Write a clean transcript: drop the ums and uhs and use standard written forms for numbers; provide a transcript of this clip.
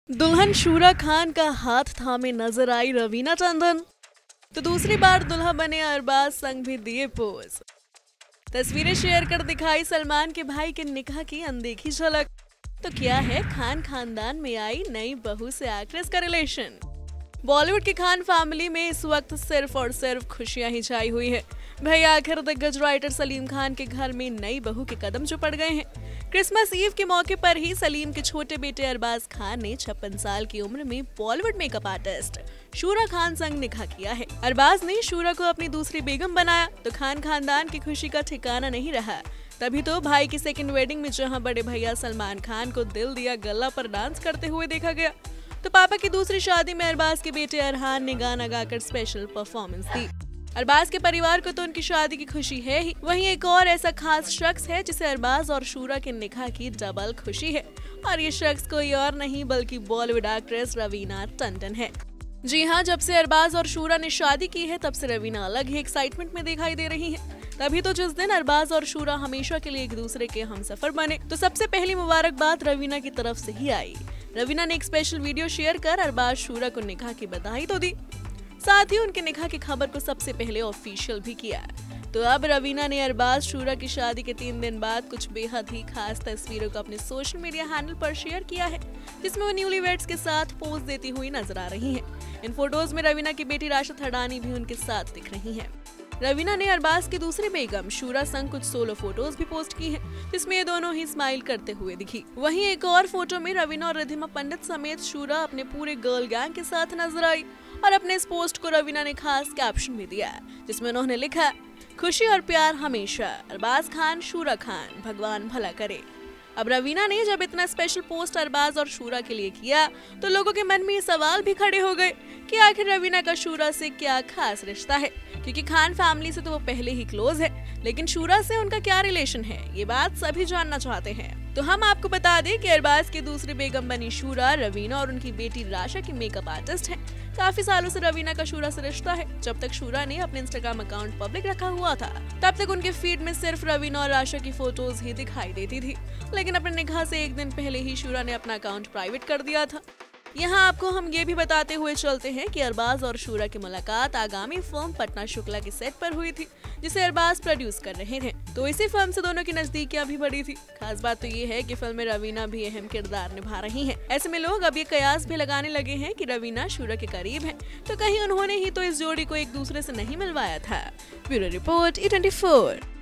दुल्हन शूरा खान का हाथ थामे नजर आई रवीना टंडन, तो दूसरी बार दुल्हा बने अरबाज संग भी दिए पोज। तस्वीरें शेयर कर दिखाई सलमान के भाई के निकाह की अनदेखी झलक। तो क्या है खान खानदान में आई नई बहू से एक्ट्रेस का रिलेशन। बॉलीवुड की खान फैमिली में इस वक्त सिर्फ और सिर्फ खुशियां ही छाई हुई है। भाई आखिर दिग्गज राइटर सलीम खान के घर में नई बहू के कदम जो पड़ गए हैं। क्रिसमस ईव के मौके पर ही सलीम के छोटे बेटे अरबाज खान ने 56 साल की उम्र में बॉलीवुड मेकअप आर्टिस्ट शूरा खान संग निकाह किया है। अरबाज ने शूरा को अपनी दूसरी बेगम बनाया तो खान खानदान की खुशी का ठिकाना नहीं रहा। तभी तो भाई की सेकंड वेडिंग में जहां बड़े भैया सलमान खान को दिल दिया गल्ला पर डांस करते हुए देखा गया, तो पापा की दूसरी शादी में अरबाज के बेटे अरहान ने गाना गाकर स्पेशल परफॉर्मेंस दी। अरबाज के परिवार को तो उनकी शादी की खुशी है ही, वहीं एक और ऐसा खास शख्स है जिसे अरबाज और शूरा के निकाह की डबल खुशी है, और ये शख्स कोई और नहीं बल्कि बॉलीवुड एक्ट्रेस रवीना टंडन है। जी हाँ, जब से अरबाज और शूरा ने शादी की है तब से रवीना अलग ही एक्साइटमेंट में दिखाई दे रही है। तभी तो जिस दिन अरबाज और शूरा हमेशा के लिए एक दूसरे के हमसफर बने, तो सबसे पहली मुबारकबाद रवीना की तरफ से ही आई। रवीना ने एक स्पेशल वीडियो शेयर कर अरबाज शूरा को निकाह की बधाई तो दी, साथ ही उनके निकाह की खबर को सबसे पहले ऑफिशियल भी किया। तो अब रवीना ने अरबाज शूरा की शादी के 3 दिन बाद कुछ बेहद ही खास तस्वीरों को अपने सोशल मीडिया हैंडल पर शेयर किया है, जिसमें वो न्यूलीवेड्स के साथ पोज देती हुई नजर आ रही हैं। इन फोटोज में रवीना की बेटी राशिद हडानी भी उनके साथ दिख रही है। रवीना ने अरबाज की दूसरी बेगम शूरा संग कुछ सोलो फोटोज भी पोस्ट की हैं, जिसमें ये दोनों ही स्माइल करते हुए दिखी। वहीं एक और फोटो में रवीना और रिधिमा पंडित समेत शूरा अपने पूरे गर्ल गैंग के साथ नजर आई, और अपने इस पोस्ट को रवीना ने खास कैप्शन भी दिया, जिसमें उन्होंने लिखा, खुशी और प्यार हमेशा, अरबाज खान शूरा खान, भगवान भला करे। अब रवीना ने जब इतना स्पेशल पोस्ट अरबाज और शूरा के लिए किया, तो लोगों के मन में ये सवाल भी खड़े हो गए कि आखिर रवीना का शूरा से क्या खास रिश्ता है, क्योंकि खान फैमिली से तो वो पहले ही क्लोज है, लेकिन शूरा से उनका क्या रिलेशन है, ये बात सभी जानना चाहते हैं। तो हम आपको बता दें कि अरबाज की दूसरी बेगम बनी शूरा रवीना और उनकी बेटी राशा की मेकअप आर्टिस्ट हैं। काफी सालों से रवीना का शूरा से रिश्ता है। जब तक शूरा ने अपने इंस्टाग्राम अकाउंट पब्लिक रखा हुआ था, तब तक उनके फीड में सिर्फ रवीना और राशा की फोटोज ही दिखाई देती थी, लेकिन अपने निकाह से एक दिन पहले ही शूरा ने अपना अकाउंट प्राइवेट कर दिया था। यहाँ आपको हम ये भी बताते हुए चलते हैं कि अरबाज और शूरा की मुलाकात आगामी फिल्म पटना शुक्ला की सेट पर हुई थी, जिसे अरबाज प्रोड्यूस कर रहे थे। तो इसी फिल्म से दोनों की नजदीकियां भी बढ़ी थी। खास बात तो ये है कि फिल्म में रवीना भी अहम किरदार निभा रही हैं। ऐसे में लोग अब ये कयास भी लगाने लगे हैं कि रवीना शूरा के करीब हैं, तो कहीं उन्होंने ही तो इस जोड़ी को एक दूसरे से नहीं मिलवाया था। Bureau report E24।